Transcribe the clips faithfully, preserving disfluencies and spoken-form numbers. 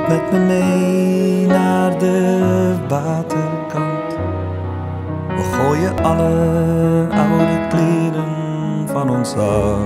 met me mee naar de waterkant. We gooien alle oude kleren van ons af.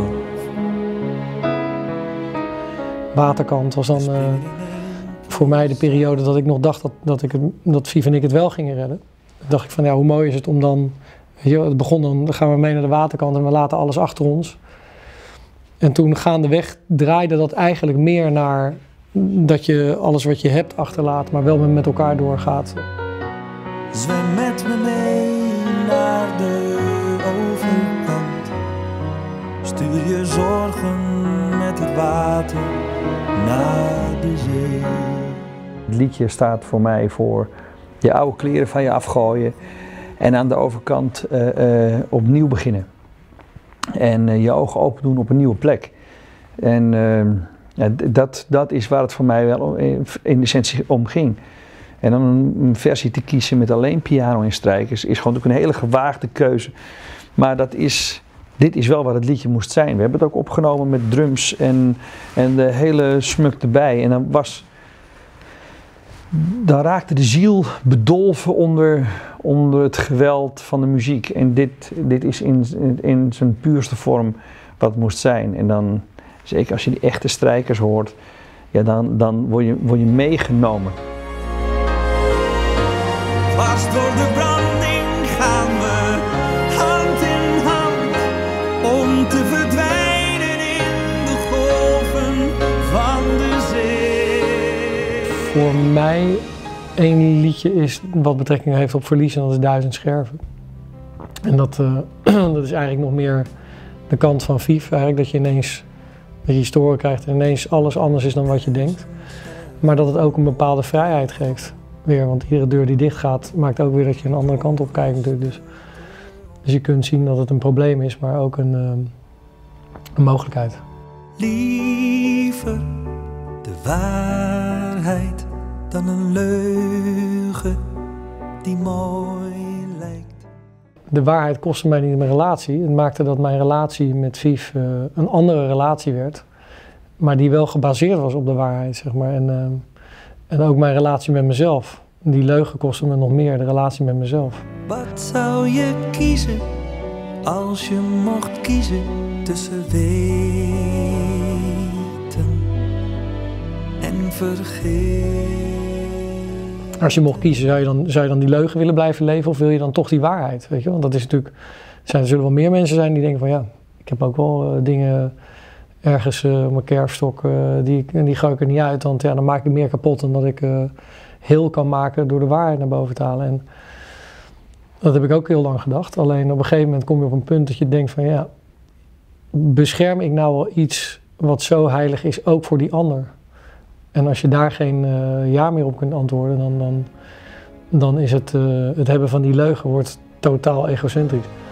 Waterkant was dan uh, voor mij de periode dat ik nog dacht dat, dat, ik het, dat Viv en ik het wel gingen redden. Dan dacht ik van ja, hoe mooi is het om dan, weet je, het begon dan, dan gaan we mee naar de waterkant en we laten alles achter ons. En toen gaandeweg draaide dat eigenlijk meer naar dat je alles wat je hebt achterlaat, maar wel met elkaar doorgaat. Zwem met me mee naar de overkant. Stuur je zorgen met het water naar de zee. Het liedje staat voor mij voor je oude kleren van je afgooien en aan de overkant uh, uh, opnieuw beginnen. En uh, je ogen open doen op een nieuwe plek. En uh, ja, dat, dat is waar het voor mij wel in essentie om ging. En dan een versie te kiezen met alleen piano en strijkers is gewoon ook een hele gewaagde keuze. Maar dat is, dit is wel wat het liedje moest zijn. We hebben het ook opgenomen met drums en, en de hele smuk erbij. En dan was, dan raakte de ziel bedolven onder, onder het geweld van de muziek. En dit, dit is in, in, in zijn puurste vorm wat het moest zijn. En dan, zeker als je die echte strijkers hoort, ja, dan, dan word je, word je meegenomen. Dwars door de branding gaan we hand in hand om te verdwijnen in de golven van de zee. Voor mij één liedje is wat betrekking heeft op verlies en dat is Duizend Scherven. En dat, uh, dat is eigenlijk nog meer de kant van Viv, eigenlijk dat je ineens dat je historie krijgt en ineens alles anders is dan wat je denkt. Maar dat het ook een bepaalde vrijheid geeft. Weer, want iedere deur die dicht gaat, maakt ook weer dat je een andere kant op kijkt natuurlijk. Dus, dus je kunt zien dat het een probleem is, maar ook een, um, een mogelijkheid. Liever de waarheid dan een leugen die mooi lijkt. De waarheid kostte mij niet mijn relatie. Het maakte dat mijn relatie met Viv uh, een andere relatie werd. Maar die wel gebaseerd was op de waarheid, zeg maar. En, uh, En ook mijn relatie met mezelf. Die leugen kostte me nog meer, de relatie met mezelf. Wat zou je kiezen als je mocht kiezen tussen weten en vergeten? Als je mocht kiezen, zou je, dan, zou je dan die leugen willen blijven leven of wil je dan toch die waarheid? Weet je? Want dat is natuurlijk, er, zijn, er zullen wel meer mensen zijn die denken van ja, ik heb ook wel uh, dingen ergens uh, op mijn kerfstok, uh, die, die gooi ik er niet uit, want ja, dan maak ik meer kapot dan dat ik uh, heel kan maken door de waarheid naar boven te halen. En dat heb ik ook heel lang gedacht. Alleen op een gegeven moment kom je op een punt dat je denkt van ja, bescherm ik nou wel iets wat zo heilig is ook voor die ander? En als je daar geen uh, ja meer op kunt antwoorden, dan, dan, dan is het, uh, het hebben van die leugen wordt totaal egocentrisch.